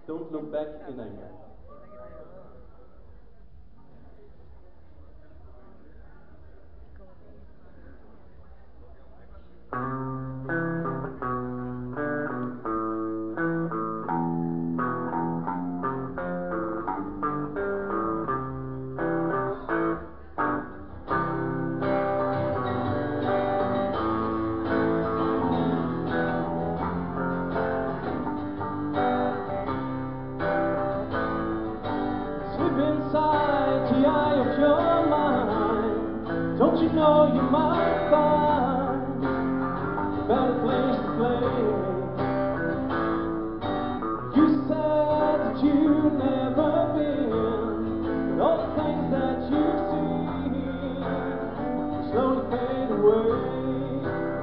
Don't look back in anger. Inside the eye of your mind, don't you know you might find a better place to play? You said that you'd never been, but all the things that you've seen slowly fade away.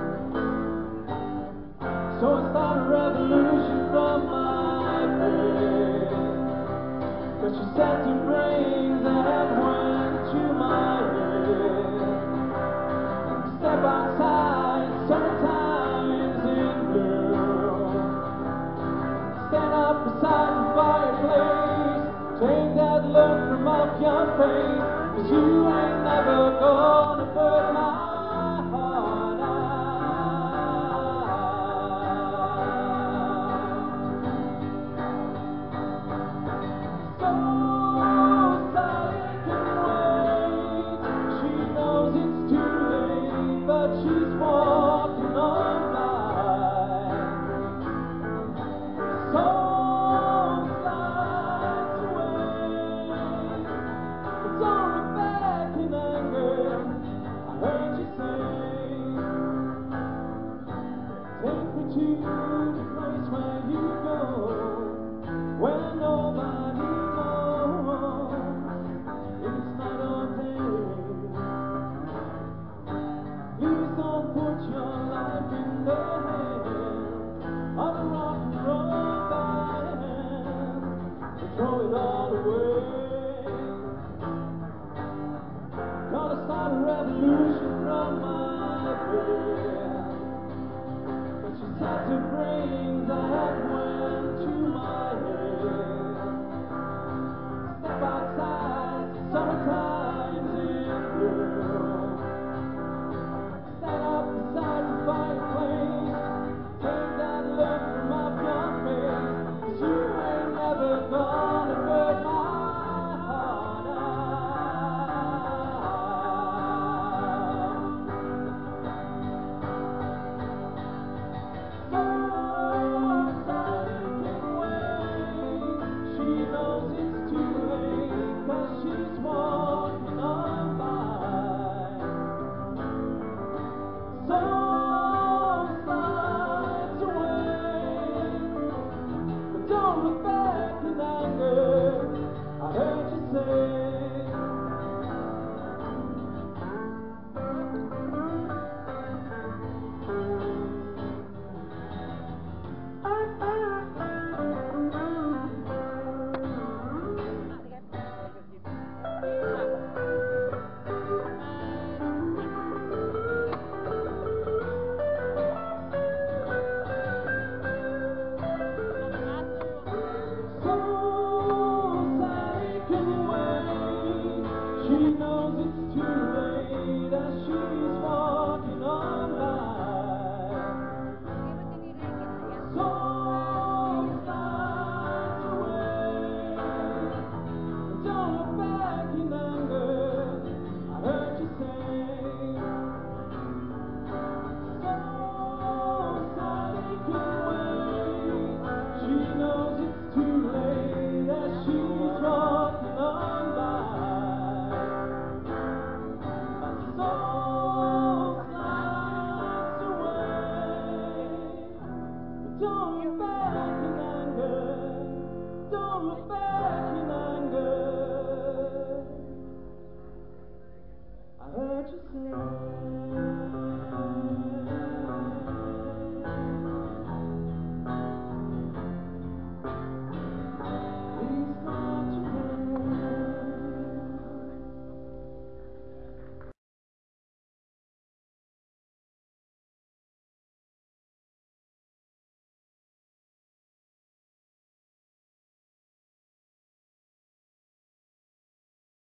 So I started a revolution from my bed. But she said to brains that went to my head. Step outside, summertime is in bloom. Stand up beside the fireplace, take that look from off your face, 'cause you ain't never gonna burn my heart out. She's walking on by. Song slides away. But don't look back in anger. I heard you say, take me to